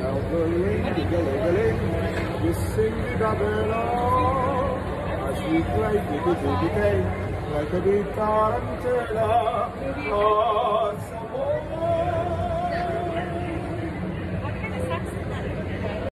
Elderling, you sing the gabella as we play the like a big tarantella. Oh,